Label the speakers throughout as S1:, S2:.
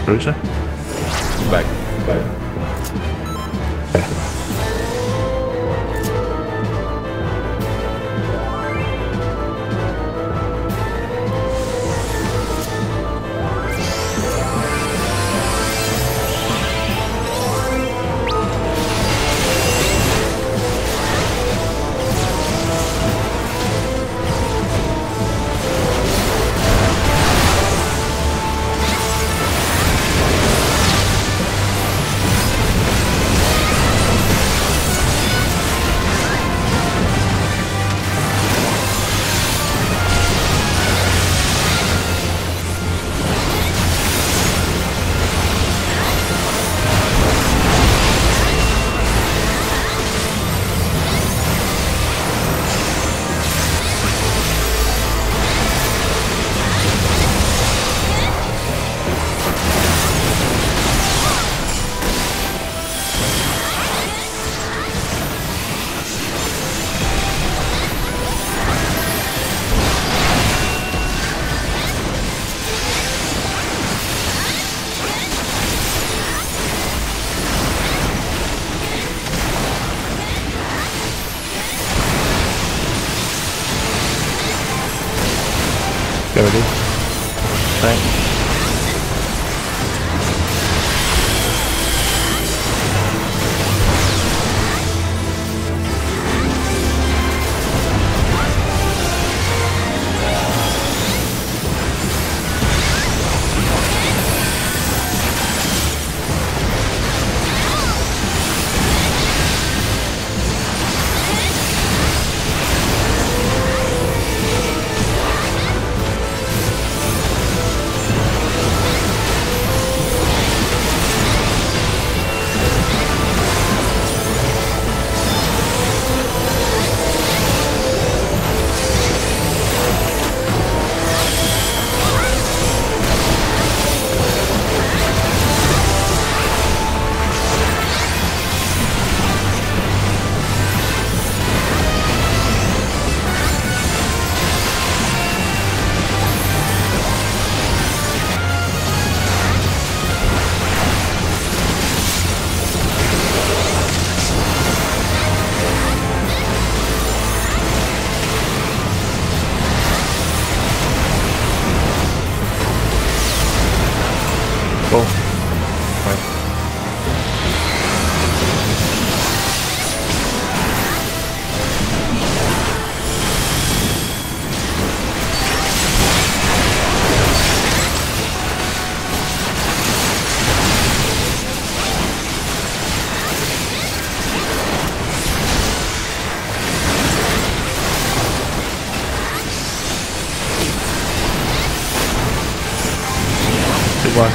S1: Cruiser?
S2: Back.
S1: There it is. Thanks. Cool. Right. Good one.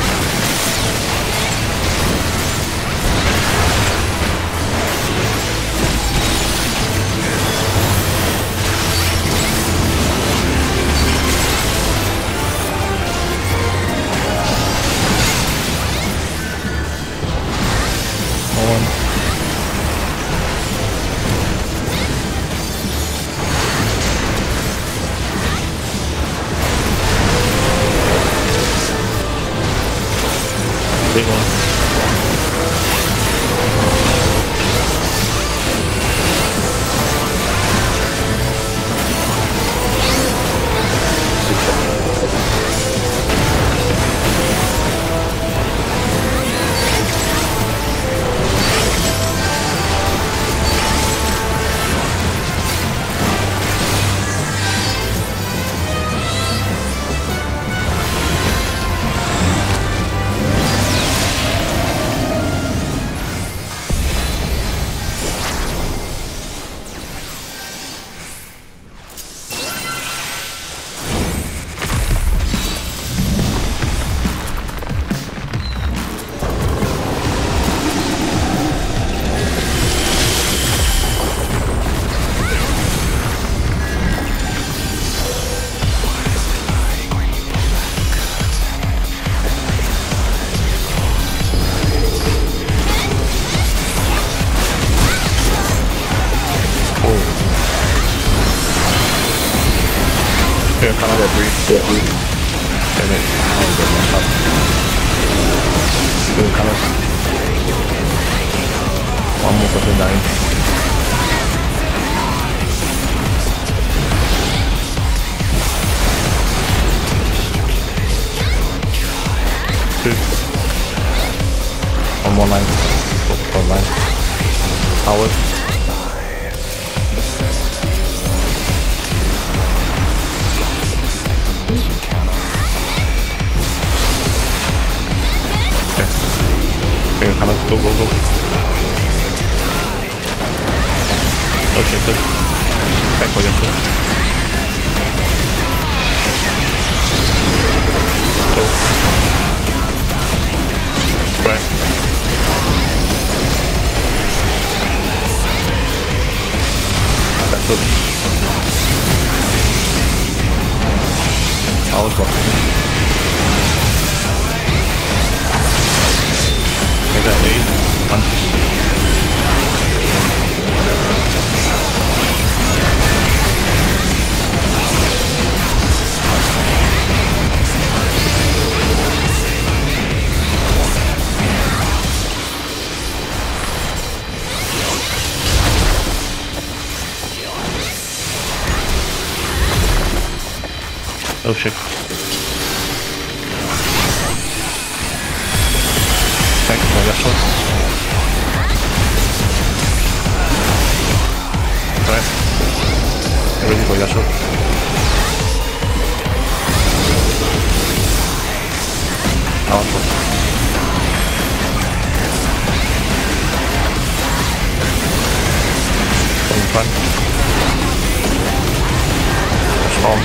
S1: Big one. Here, kind of that brief. And then I'll get my top. Something dying. Two. On one line. One line. Power. Okay. Finger color. Go, go, go. Okay, good. Back for your foot. Go. Right. That's good. I was blocking. Make that 8. 1. Oh shit. Thanks for that shot. Right. Ready for that shot. Awesome. In front. Storm.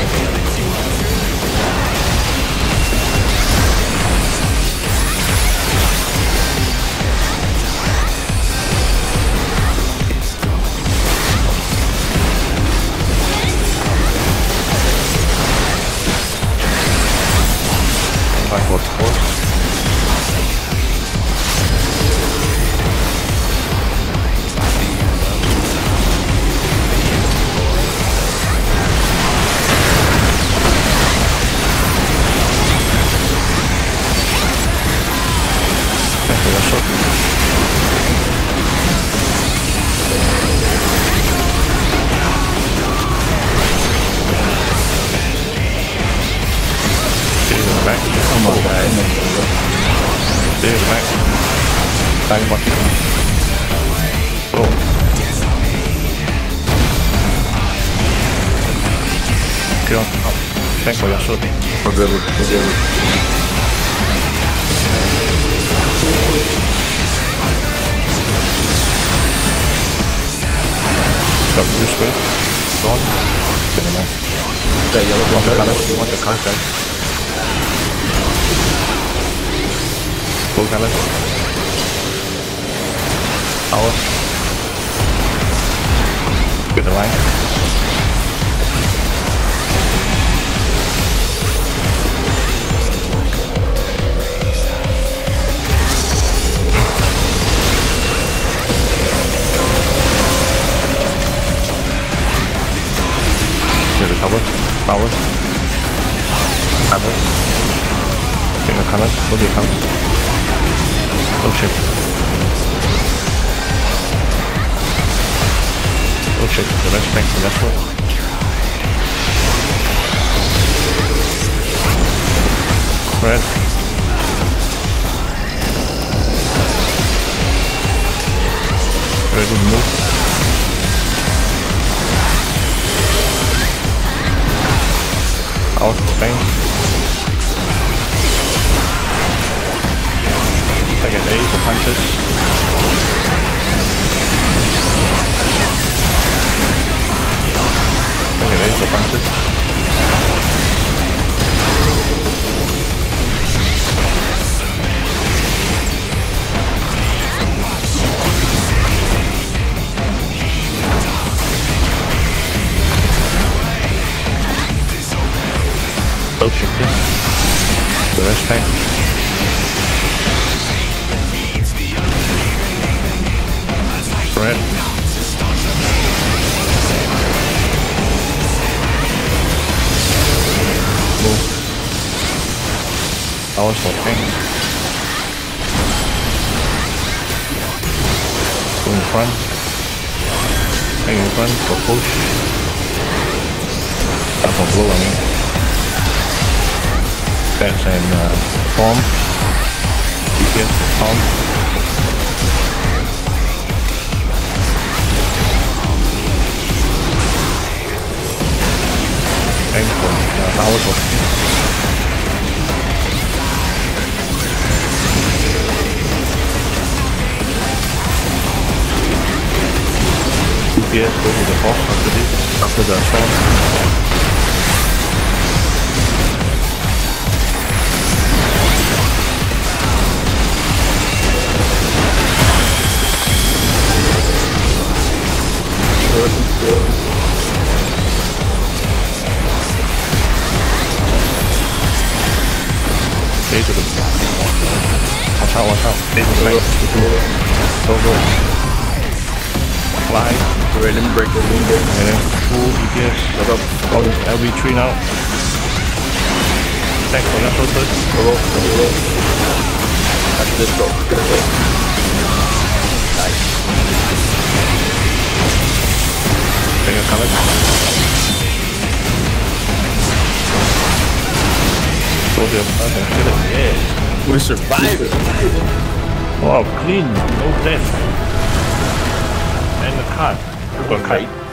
S1: What's force? Okay, that's shot. Back.
S2: Come on, guys.
S1: There's back. Bang button. Oh. Okay, on. Thanks for your shot.
S2: Forget it.
S1: Got this way. Go on. Get in there.
S2: Okay, yellow
S1: Want the
S2: blocker.
S1: color? Want the contact? Full color. Power. Get the line. Get the cover. Power. Cover. Get the color. Look at color. Oh shit. Oh shit, the rest thanks for that one. Red. Very good move. Out for pain. I get 8 for punches. I get 8 for punches. Oh shit, yeah. The rest pain. Red. Move. I was walking. Going front. Hang in front for push. For blow, I mean. Stance and form. DPS for form. Hang for power for DPS go to the boss after the storm. Stay to the watch out. Stay to the back. Go. Fly.
S2: Random break the window.
S1: And then full DPS. All this LB3 now. Thanks for that first.
S2: Go. That's this go. Nice.
S1: Take a cover. Go to the front and kill it. Yeah.
S2: We survived.
S1: Wow, clean. No death. And the card. Good card.